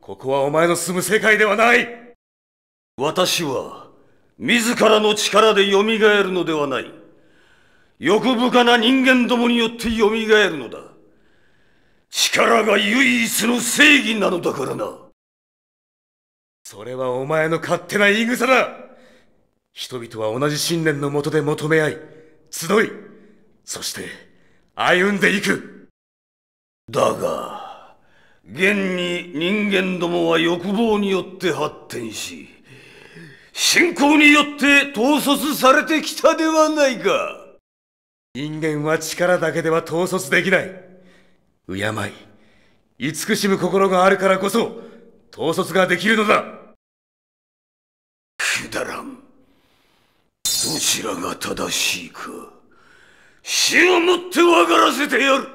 ここはお前の住む世界ではない。 私は自らの力でよみがえるのではない。欲深な人間どもによってよみがえるのだ。力が唯一の正義なのだからな。 それはお前の勝手な言い草だ。人々は同じ信念のもとで求め合い、集い、そして歩んでいく。 だが現に人間どもは欲望によって発展し、信仰によって統率されてきたではないか。 人間は力だけでは統率できない。敬い、慈しむ心があるからこそ統率ができるのだ。 くだらん。どちらが正しいか、死をもって分からせてやる。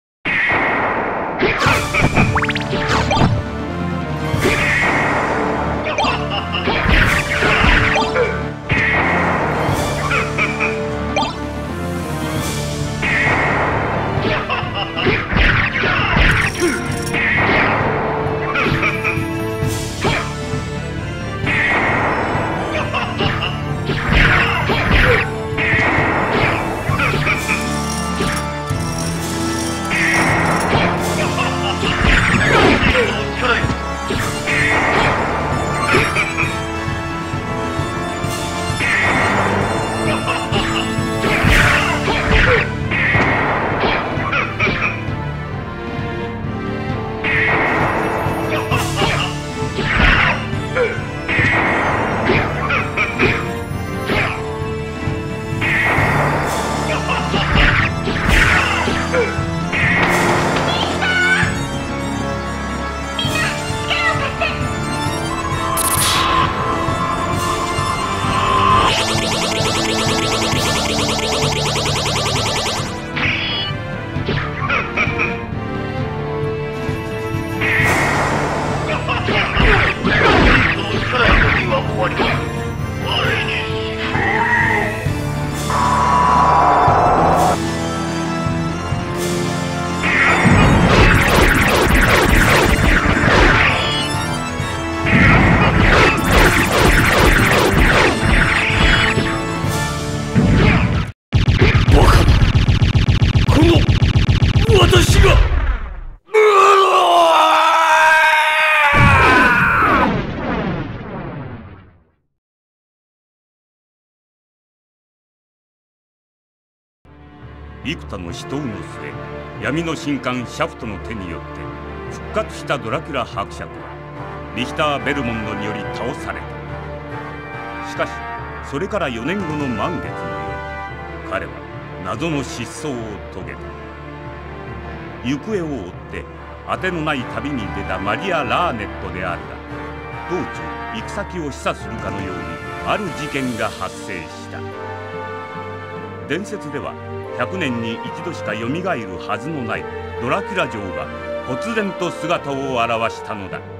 幾多の死闘の末、闇の神官シャフトの手によって復活したドラキュラ伯爵はリヒター・ベルモンドにより倒された。しかしそれから4年後の満月の夜、彼は謎の失踪を遂げた。行方を追って当てのない旅に出たマリア・ラーネットであるが、道中行く先を示唆するかのようにある事件が発生した。伝説では100年に一度しかよみがえるはずのないドラキュラ城が忽然と姿を現したのだ。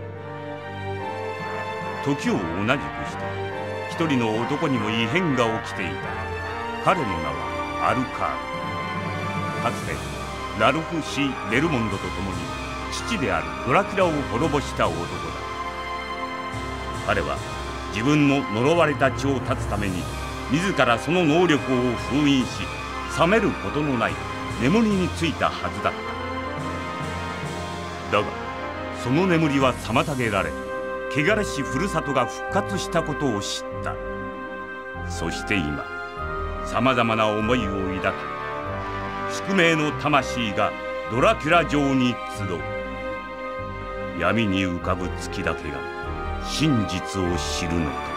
時を同じくして一人の男にも異変が起きていた。彼の名はアルカール。かつてラルフ・シー・ベルモンドと共に父であるドラキュラを滅ぼした男だ。彼は自分の呪われた血を断つために自らその能力を封印し、覚めることのない眠りについたはずだった。だがその眠りは妨げられ、汚れしふるさとが復活したことを知った。そして今さまざまな思いを抱き、宿命の魂がドラキュラ城に集う。闇に浮かぶ月だけが真実を知るのか。